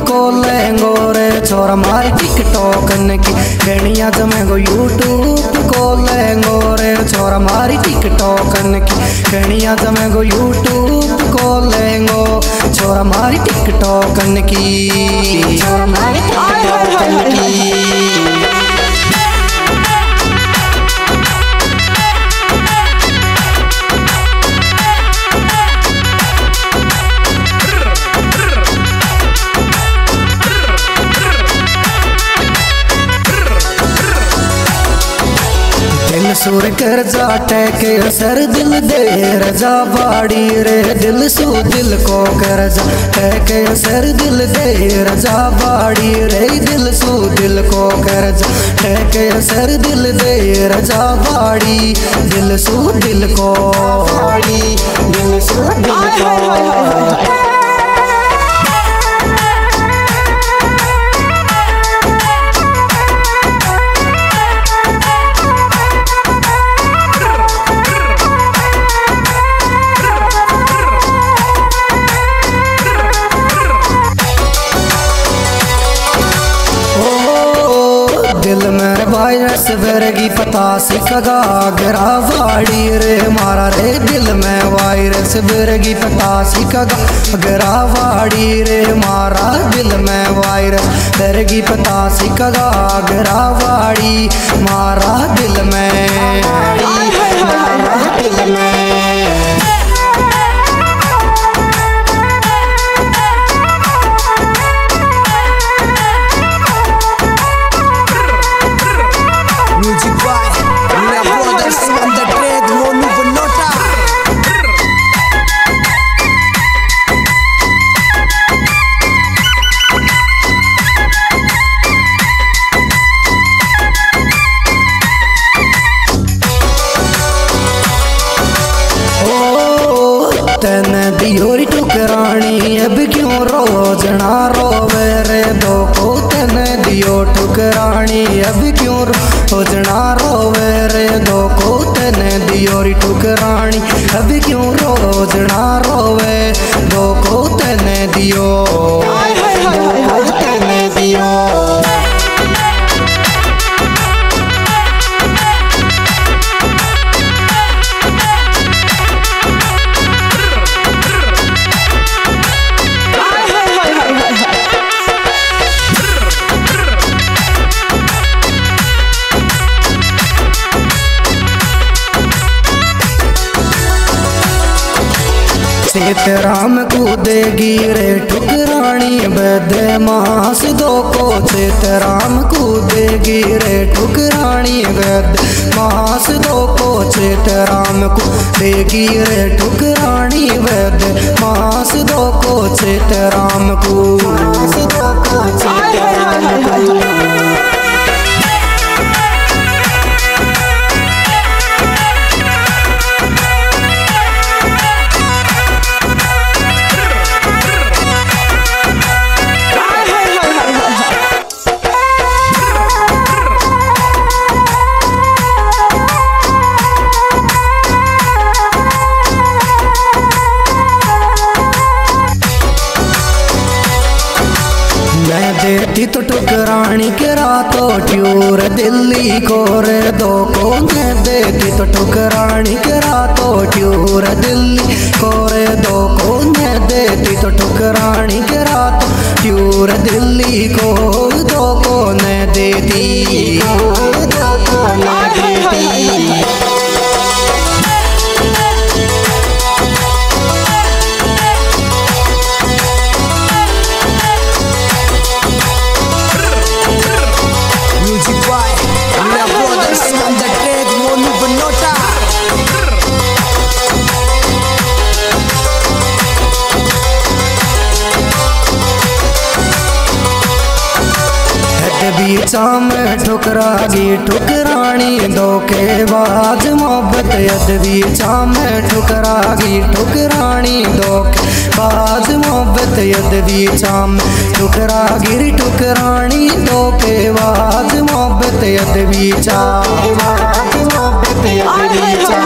को लेंगो रे छोरा मारी टिकटॉक की खेनिया जमेगो यूट्यूब को लेंगो रे छोरा मारी टिकटॉक की खेनिया जमेगो यूट्यूब को लेंगो छोरा मारी टिकटॉक की छोरा मारी टिकटॉक की। दिल सुर कर जा टैके सर दिल दे रजा बाड़ी रे दिल सू दिल को कर जा टैके सर दिल दे रजा बाड़ी रे दिल सू दिल को कर जा टैके सर दिल दे रजा बाड़ी दिल सू दिल को दिल सू दिल को। दिल में वायरस वर्गी पता सिखगा गरा वाड़ी रे मारा रे दिल में वायरस वर्गी पता सिखगा गरा वाड़ी रे मारा दिल में वायरस वर्गी पता सिखगा गरा वाड़ी मारा दिल में दिल में। तेने दियोरी ठुकरानी अब क्यों रोजना रोवे रे दो को तेने दियो ठुकरानी अब क्यों रोजना रोवे रे दो को तेने दियोरी ठुकरानी अब क्यों रोजना रोवे दो को तेने दियो तेने दियो। सीताराम को देगी रे ठुकरानी बदमाश दो को सीताराम को देगी रे ठुकरानी बदमाश दो को सीताराम को देगी रे ठुकरानी बदमाश दो को सीताराम को देती तो ठुकरानी के रातों ट्यूर दिल्ली को रे दो को मैं देती तो ठुकरानी के रातों ट्यूर दिल्ली को रे दो को मैं देती तो ठुकरानी के रातों ट्यूर दिल्ली को दो को मैं देती दो को मैं देती। बीचा में ठुकरागी ठुकरानी धोखेबाज मोहब्बत यद बीचा में ठुकरागी ठुकरानी धोखेबाज मोहब्बत यद बीचा में ठुकरागी ठुकरानी धोखेबाज मोहब्बत यद बीचा मोहब्बत यद बीचा।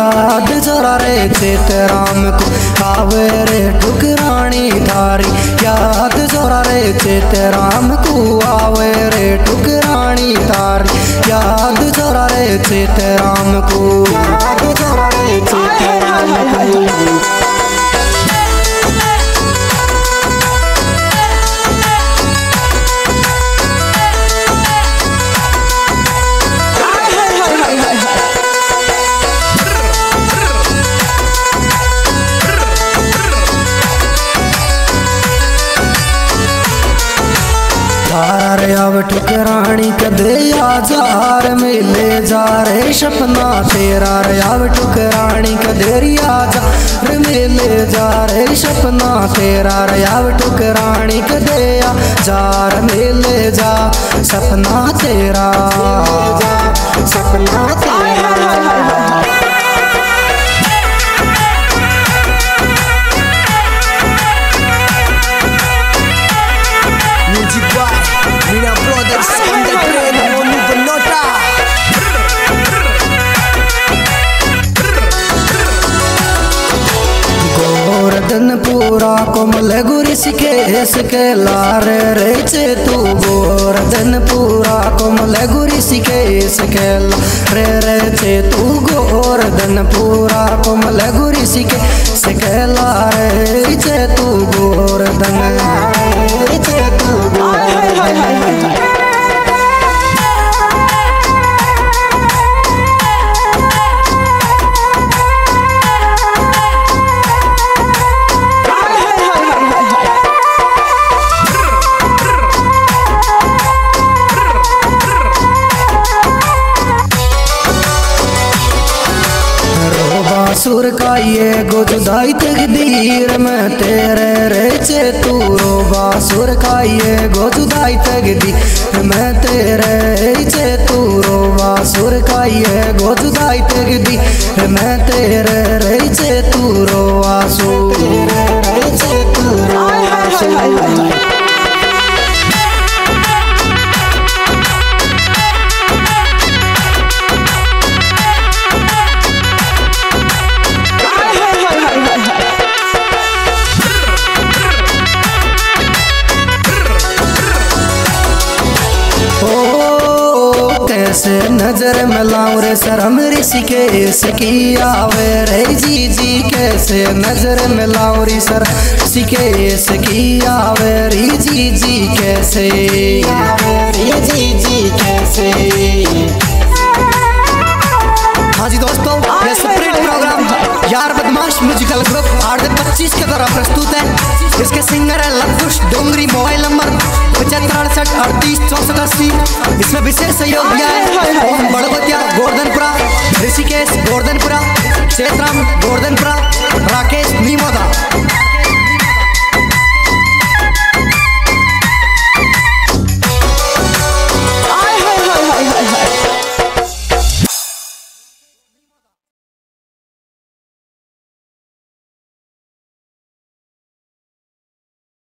याद जरा रे चेत राम को आवे रे ठुकरानी थारी याद जरा रे चेत राम को आवे रे ठुकरानी थारी याद जरा रे चेत राम को याद जरा रे चेत राम को। तारे अब ठुकरानी कदे आजार मिले जा रे सपना तेरा रे अब ठुकरानी कदे आजार मिले जा रे सपना तेरा रे अब ठुकरानी कदे आजार मिले जा सपना तेरा सपना तेरा। गोवर्धन पूरा कोमल गुरी सिके लारे रे चे तू गोवर्धन पूरा कोमल गुरी सिके रे चे तू गोवर्धन पूरा कोमल गुरी सिके लारे चे तू गोवर्धन चे तू गोवर्धन। सुर का ये गुजुदाई तकदीर में तेरे रे चे तू रोबा सुर का ये गुजुदाई तकदीर में तेरे चे तू रोबा सुर का ये गुजुदाई तकदीर में तेरे रे चे तू रोबा सुर रे चे तू रोबा सुर। कैसे नजर मिलाऊं रे शर्म ऋषिकेश की आवे रे जी कैसे नजर मिलाऊं रे शर्म ऋषिकेश की आवे रे जी कैसे आवे रे जी कैसे। हाँ जी दोस्तों, ये स्प्रिट प्रोग्राम यार बदमाश म्यूजिकल ग्रुप 8/25 के द्वारा प्रस्तुत है। इसके सिंगर है लवकुश डोंगरी। Mobile number 7568 38 64 80। इसमें विशेष सहयोग दिया है ओम बड़बतिया गोवर्धनपुरा, ऋषिकेश गोवर्धनपुरा, क्षेत्रम